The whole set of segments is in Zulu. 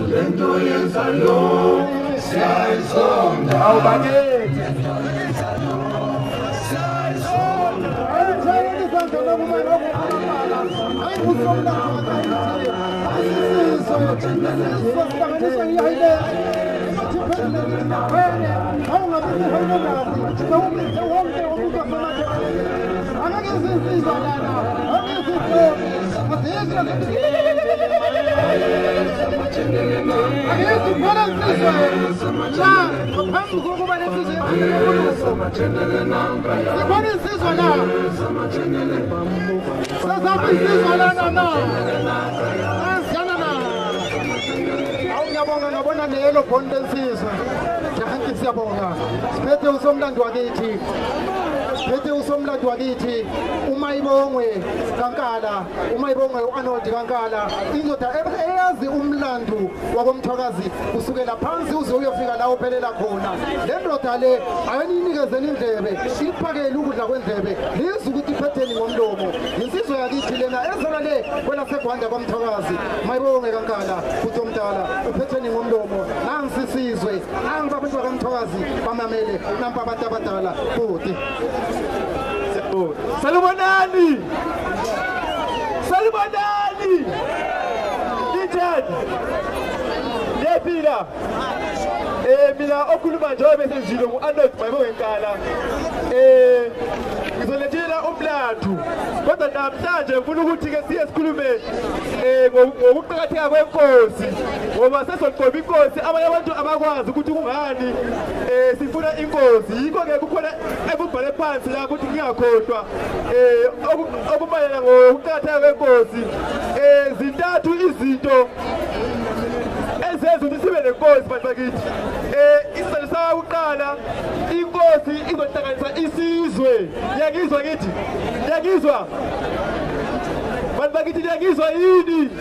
lento yenza lo siyayizonda awubakithi ngabona nelo bonke lesizwe ngiyahanki siyabonga siphethe usomlando wakithi Phethe usomlando wakithi uMayibongwe kaNkala uMayibongwe uArnold kaNkala indoda eyazi umlando wakomthwakazi kusukela phansi uze uyofika la uphelela khona le ndoda le ayinikezeni indlebe iphakele ukudla kwendlebe lizi ukuthi iphetheni ngomlomo insizwe yakithi lena ezona le kwela segwanda kwamthwakazi Mayibongwe kaNkala futhi omdala uphetheni ngomlomo nangisisizwe nangi abantu bakamthwakazi bamamele nampa abantu abadala futhi Salibonani! Salibonani! Richard! Nepila! Mina okhuluma njengoba besenzile ngu-Arnold Mayibongwe Nkala. Ngizolethela umlando. Kodwa namhlanje ngifuna ukuthi ke siye sikhulume ngokuqakatheka kwenkosi. Ngoba sesogcoba inkosi abanye abantu abakwazi ukuthi kungani sifuna inkosi. Yikho ke kukhona ekubhale phansi la ukuthi ngiyakhohlwa okumayela ngokuqakatheka kwenkosi. Zintathu izinto ezenza ukuthi sibe nenkosi bantu bakithi. Isizathu sakuqala inkosi izohlanganisa isizwe. Ngiyakizwa kithi. Ngiyakizwa. Bantu bakithi ngiyakizwa yini?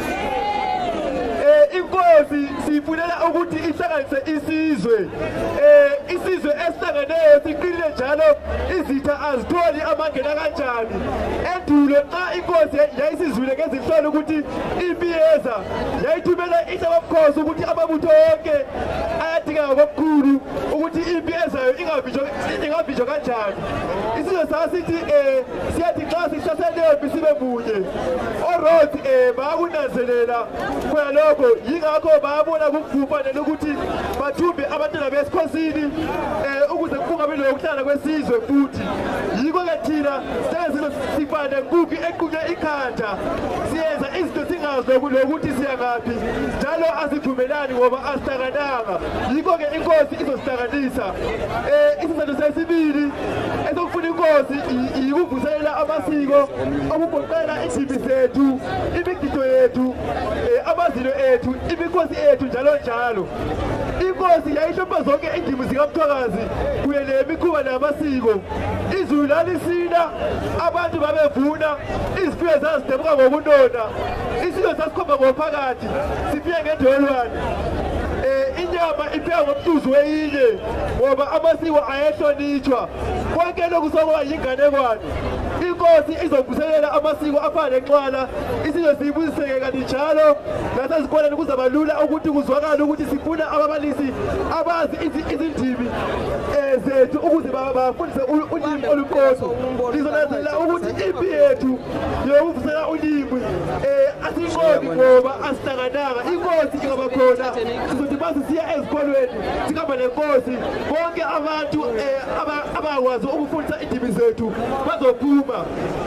Inkosi sifunela ukuthi ihlanganise isizwe. Isizwe esihlangeneyo siqinile njalo izitha azitholi amangena kanjani. Endulo xa inkosi yayisizwile ngezihlola ukuthi impi yeza yayithumela isabamkhosi ukuthi amabutho wonke ayadingeka kakhulu ukuthi impi ezayo ingabhijwa kanjani. Isizwe sasithi siyathi xa sihlaseleyo impi sibe munye. Orothi bakunanzelela khona lokho yingakho babona kukufanele ukuthi bathumbe abantwana besikhosini ukuze kungabi lokuhlala kwesizwe futhi. Yikho ke thina senzile sifane nkukhu eqhuke ikhanda siyenza izinto singazi lokuthi siyangaphi njalo asivumelani ngoba asihlangananga. Yikho ke inkosi izosihlanganisa. Isizathu sesibili esokufuna inkosi yikuvuselela amasiko okugoqela izimpi zethu imigido yethu amazilo ethu imikhosi ethu njalo njalo. Inkosi yayihlonipha zonke indimi zikaMthwakazi kuye nemikhuba namasiko. Izulu lalisina abantu babevuna iziphiwo zazidebuka ngokunona isilo sasikhomba ngophakathi sifike ngendolwane. Inyama iphekwa ngomhluzi weyinye ngoba amasiko ayehlonitshwa. Konke lokhu sokuba yinganekwane. Inkosi izovuselela amasiko afana nenxwala isizwe siyibuyiseke kanti njalo nasezikoleni kuzaba lula ukuthi kuzwakale ukuthi sifuna ababalisi abazi izindimi zethu ukuze bafundise ulimi oluqotho. Sizonanzelela ukuthi impi yethu yokuvuselela ulimi asinqobi ngoba asihlangananga. Inkosi ingaba khona sizothi basi siya ezikolweni sikamba nenkosi bonke abantu abakwazi ukufundisa indimi zethu bazophuma.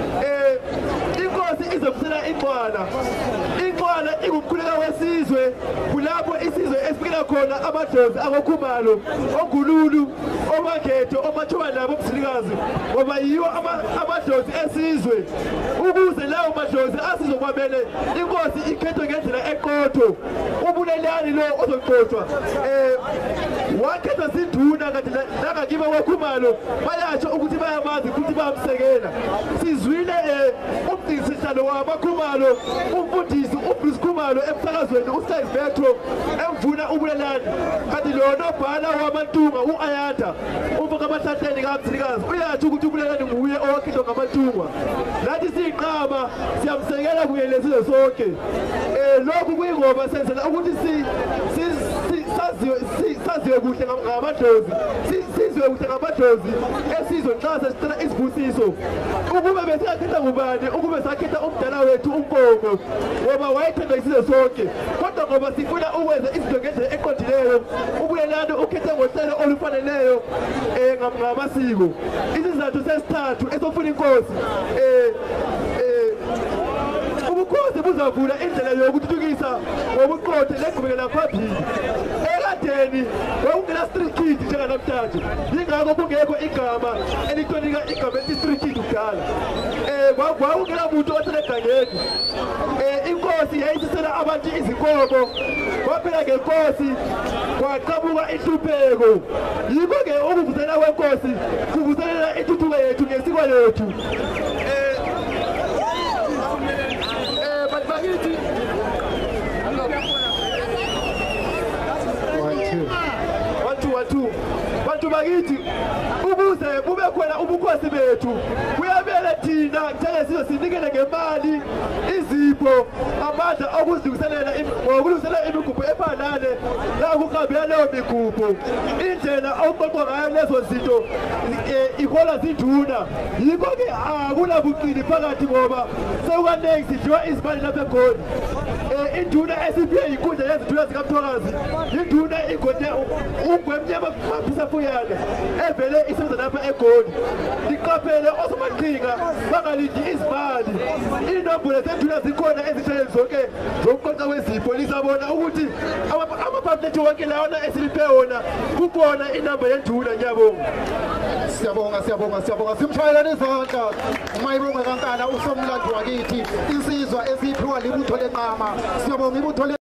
Inkosi izovusela inqwala. Inqwala ingumkhuleko wesizwe kulapho isizwe esifikela khona amadlozi akoKhumalo oGululu oMagetho oMathuba nabo Mzilikazi ngoba yiwo amadlozi esizwe. Ukuze lawo madlozi asizokwamele inkosi ikhethwe ngendlela eqotho. Ubulelani lo ozoqothwa wakhetha siduna kanti nangakiba kwaKhumalo bayasho ukuthi bayamazi futhi bayamsekela. Sizwile umdingisishalo wabaKhumalo umfundisi uBruce Khumalo emsakazweni uSize Metro emvuna ubulalani kanti lo nobhala wamantunga uAyanda umfoka abahlahleni kaMthikazi uyathi ukuthi ubulalani nguye owakhithwa ngamantunga. Nathi siqhama siyamsekela kuye lesizwe sonke. Lokhu kuyingoba senzela ukuthi saziwe kuhle ngamadlozi sizwe kuhle ngamadlozi esizwe nxa sesicela isibusiso ukube besingakhetha ngubani ukube sakhetha umdala wethu uNkomo ngoba wayethanda isizwe sonke kodwa ngoba sifuna ukwenza izinto ngendlela eqondileyo ubulelani ukhethe ngohlelo olufaneleyo ngamasiko. Isizathu sesithathu esofuna inkosi ubukhosi buzavula indlela yokuthuthukisa ngobuqotho leqhubekela phambili. Ekadeni kwakungena street kid njenganamhlanje yingakho kungekho igama elitonika igama elithi street kid kudala. Kwakungena muntu oselegangeni. Inkosi yayisisela abantu izinkomo kwaphela ngenkosi kwaqhamuka inhlupheko. Yikho-ke ukuvuselela kwenkosi kuvuselela intuthuko yethu ngesiko lethu. Bantu bakithi ukuze kube khona ubukhosi bethu kuyabele thina njengesizwe sinikele ngemali izipho amandla okuzilungiselela ngokulungiselela imigubho efanele la kuhambela leyo migubho indlela oqoqwa ngayo lezo zinto ihola zinduna. Yikho-ke akunabuqili phakathi ngoba sekukaningi sidliwa izimali lapha eGoli. Induna esiphiwe inkundla yezinduna zikaMthwakazi induna igode ungwemnyama maphisa fuyana evele isebenza lapha eGoli. Liqaphele osomaqhinga bangalindi izimali. Inombolo zenduna zikhona ezitheleni zonke zokuqoqa kwezipho lisabona ukuthi amaphamphlethi wonke lawana esiliphe wona kukhona inamba yenduna. Ngiyabonga. Siyabonga simshayelani izandla uMayibonga kaNkana usomlando wakithi insizwa esiphiwa libutho leqama. Siyabonga ibutho